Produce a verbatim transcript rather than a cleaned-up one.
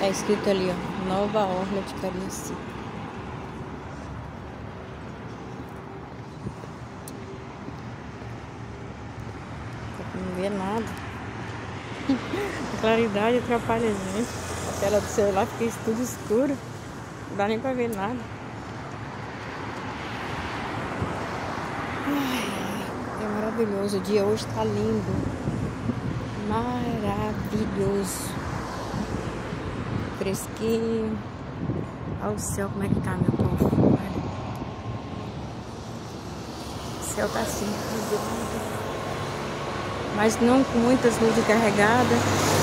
Tá escrito ali, ó, Nova Orla de Cariacica. Não vê nada. A claridade atrapalha a gente. A tela do celular fica tudo escuro. Não dá nem pra ver nada. Ai, é maravilhoso. O dia hoje tá lindo. Maravilhoso. Fresquinho. Olha o céu como é que tá, meu povo. Olha. O céu tá assim, mas não com muitas nuvens carregadas.